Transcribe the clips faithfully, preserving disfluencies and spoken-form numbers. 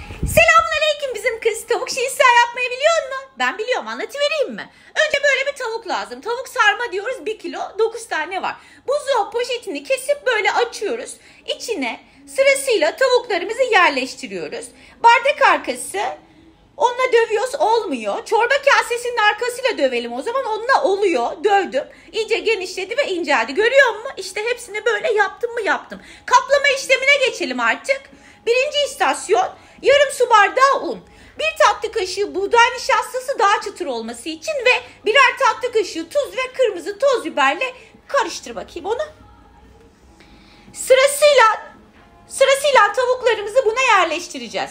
Selamünaleyküm bizim kız. Tavuk şinitzel yapmayı biliyor musun? Ben biliyorum, anlatıvereyim mi? Önce böyle bir tavuk lazım. Tavuk sarma diyoruz, bir kilo dokuz tane var. Buzdolabı poşetini kesip böyle açıyoruz. İçine sırasıyla tavuklarımızı yerleştiriyoruz. Bardak arkası onunla dövüyoruz, olmuyor. Çorba kasesinin arkasıyla dövelim o zaman, onunla oluyor. Dövdüm. İyice genişledi ve inceldi. Görüyor musun? İşte hepsini böyle yaptım mı yaptım. Kaplama işlemine geçelim artık. Birinci istasyon, yarım su bardağı un. Bir tatlı kaşığı buğday nişastası daha çıtır olması için ve birer tatlı kaşığı tuz ve kırmızı toz biberle karıştır bakayım onu. Sırasıyla sırasıyla tavuklarımızı buna yerleştireceğiz.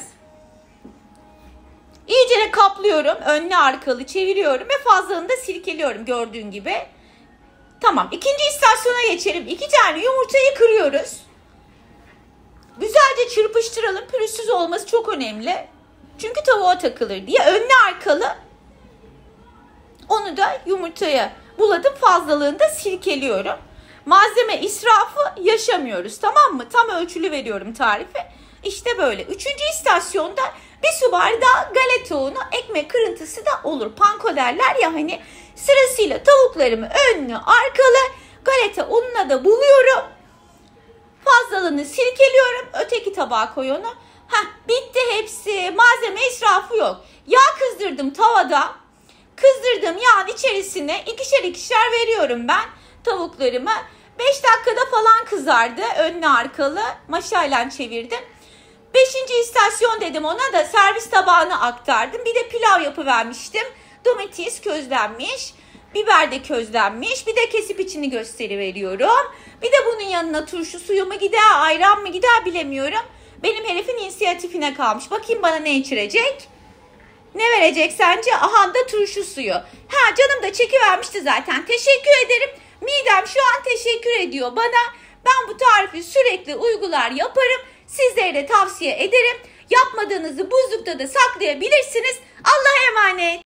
İyice kaplıyorum. Önlü arkalı çeviriyorum ve fazlalığını da silkeliyorum gördüğün gibi. Tamam. İkinci istasyona geçelim. İki tane yumurtayı kırıyoruz. Güzelce çırpıştıralım. Pürüzsüz olması çok önemli. Çünkü tavuğa takılır diye. Önlü arkalı. Onu da yumurtaya buladım. Fazlalığını da silkeliyorum. Malzeme israfı yaşamıyoruz. Tamam mı? Tam ölçülü veriyorum tarifi. İşte böyle. Üçüncü istasyonda bir su bardağı galeta unu, ekmek kırıntısı da olur. Panko derler ya hani. Sırasıyla tavuklarımı önlü arkalı galeta ununa da buluyorum. Fazlalığını silkeliyorum. Öteki tabağa koy onu. Heh, bitti hepsi. Malzeme israfı yok. Yağ kızdırdım tavada. Kızdırdığım yağın içerisine ikişer ikişer veriyorum ben tavuklarımı. beş dakikada falan kızardı. Önlü arkalı maşayla çevirdim. Beşinci istasyon dedim, ona da servis tabağına aktardım. Bir de pilav yapıvermiştim. Domates közlenmiş, biber de közlenmiş. Bir de kesip içini gösteriveriyorum. Bir de bunun yanına turşu suyu mu gider, ayran mı gider bilemiyorum. Benim herifin inisiyatifine kalmış. Bakayım bana ne içirecek? Ne verecek sence? Aha da turşu suyu. Ha, canım da çekivermişti zaten. Teşekkür ederim. Midem şu an teşekkür ediyor bana. Ben bu tarifi sürekli uygular yaparım. Sizlere de tavsiye ederim. Yapmadığınızı buzlukta da saklayabilirsiniz. Allah'a emanet.